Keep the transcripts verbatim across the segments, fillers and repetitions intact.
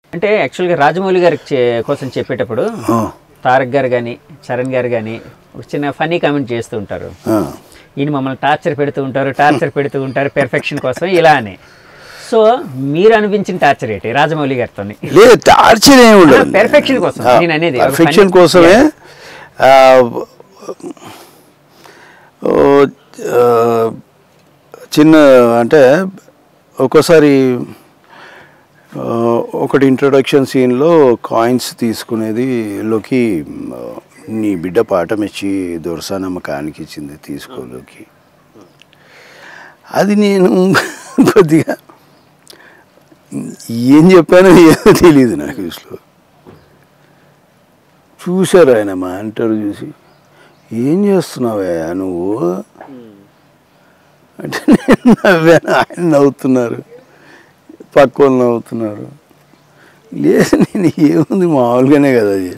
అంటే యాక్చువల్గా రాజమౌళి గారి కోసం చెప్పేటప్పుడు తారక్ గారు కానీ చరణ్ గారు కానీ ఒక చిన్న ఫన్నీ కామెంట్ చేస్తూ ఉంటారు, ఈయన మమ్మల్ని టార్చర్ పెడుతూ ఉంటారు టార్చర్ పెడుతూ ఉంటారు పెర్ఫెక్షన్ కోసం ఇలా అని. సో మీరు అనిపించిన టార్చర్ ఏంటి రాజమౌళి గారితో? లేదు, టార్చర్ ఏమి ఉండదు, పెర్ఫెక్షన్ కోసం నేను అనేది. పెర్ఫెక్షన్ కోసమే చిన్న అంటే ఒక్కోసారి ఒకటి ఇంట్రొడక్షన్ సీన్లో కాయిన్స్ తీసుకునేది లోకి నీ బిడ్డ పాఠం ఇచ్చి దొరసానమ్మ కానికి ఇచ్చింది తీసుకోలోకి, అది నేను కొద్దిగా ఏం చెప్పానో ఏదో తెలియదు నాకు. ఇసులో చూశారు ఆయన మా అంటారు చూసి, ఏం చేస్తున్నావే నువ్వు అంటే నేను నవ్వాను, ఆయన నవ్వుతున్నారు, పక్క వాళ్ళు నవ్వుతున్నారు. లేదు నేను ఏముంది మామూలుగానే కదా, అది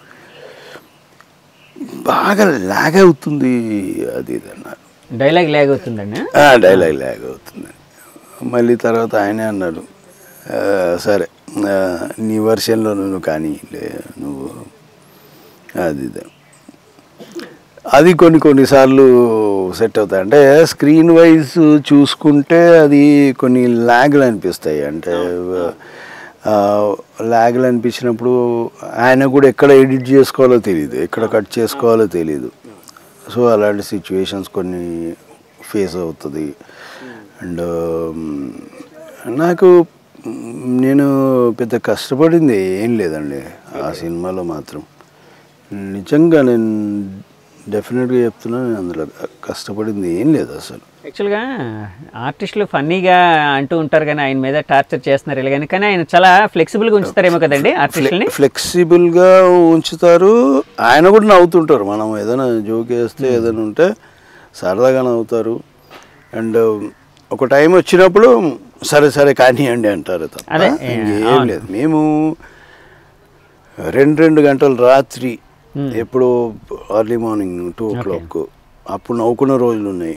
బాగా లాగ్ అవుతుంది అది ఇది అన్నారు. డైలాగ్ లాగ్ అవుతుందండి, డైలాగ్ లాగ్ అవుతుంది. మళ్ళీ తర్వాత ఆయనే అన్నారు, సరే నీ వర్షన్లో నువ్వు కానీ నువ్వు అది అది కొన్ని కొన్నిసార్లు సెట్ అవుతాయి. అంటే స్క్రీన్ వైజ్ చూసుకుంటే అది కొన్ని ల్యాగ్లు అనిపిస్తాయి. అంటే ల్యాగ్లు అనిపించినప్పుడు ఆయన కూడా ఎక్కడ ఎడిట్ చేసుకోవాలో తెలియదు, ఎక్కడ కట్ చేసుకోవాలో తెలియదు. సో అలాంటి సిచ్యువేషన్స్ కొన్ని ఫేస్ అవుతుంది. అండ్ నాకు నేను పెద్ద కష్టపడింది ఏం లేదండి ఆ సినిమాలో మాత్రం. నిజంగా నేను డెఫినెట్గా చెప్తున్నా, నేను అందులో కష్టపడింది ఏం లేదు అసలు. యాక్చువల్గా ఆర్టిస్టులు ఫన్నీగా అంటూ ఉంటారు కానీ ఆయన మీద టార్చర్ చేస్తున్నారు ఇలా కానీ, కానీ ఆయన చాలా ఫ్లెక్సిబుల్గా ఉంచుతారేమో కదండి ఆర్టిస్టులని. ఫ్లెక్సిబుల్గా ఉంచుతారు, ఆయన కూడా నవ్వుతుంటారు. మనం ఏదైనా జోక్ వేస్తే ఏదైనా ఉంటే సరదాగా నవ్వుతారు. అండ్ ఒక టైం వచ్చినప్పుడు సరే సరే కానివ్వండి అంటారు తప్ప ఏం లేదు. మేము రెండు రెండు గంటలు రాత్రి ఎప్పుడో early morning two o'clock అప్పుడు నవ్వుకున్న రోజులు ఉన్నాయి.